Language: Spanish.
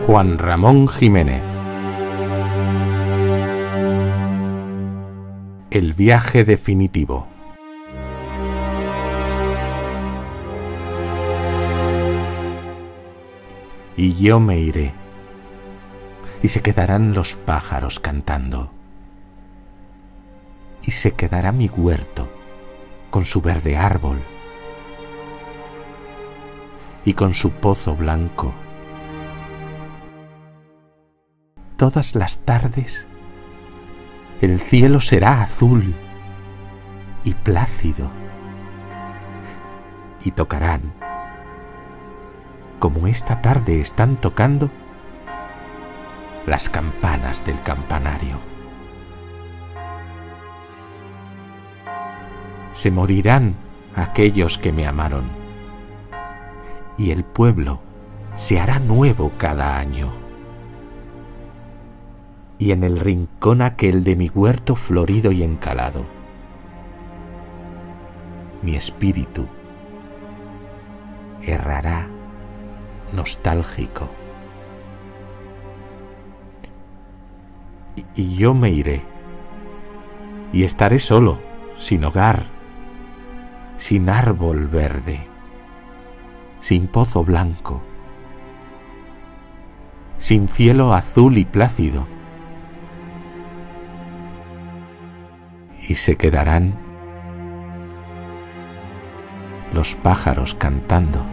Juan Ramón Jiménez. El viaje definitivo. Y yo me iré, y se quedarán los pájaros cantando, y se quedará mi huerto con su verde árbol y con su pozo blanco. Todas las tardes el cielo será azul y plácido, y tocarán, como esta tarde están tocando, las campanas del campanario. Se morirán aquellos que me amaron, y el pueblo se hará nuevo cada año. Y en el rincón aquel de mi huerto florido y encalado, mi espíritu errará nostálgico. Y yo me iré, y estaré solo, sin hogar, sin árbol verde, sin pozo blanco, sin cielo azul y plácido. Y se quedarán los pájaros cantando.